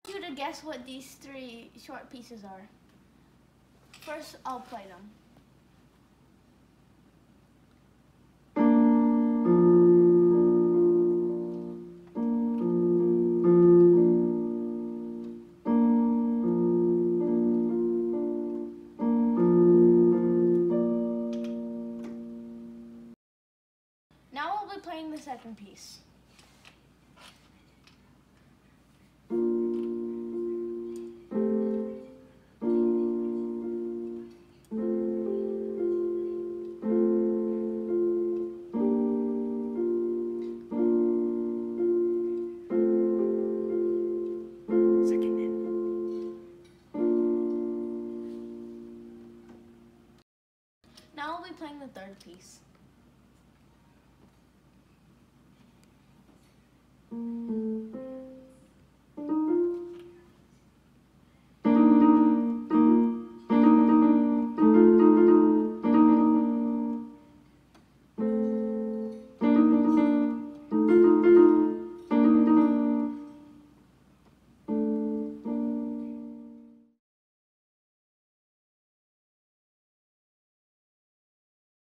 You to guess what these three short pieces are. First, I'll play them. Now I'll be playing the second piece. Now I'll be playing the third piece.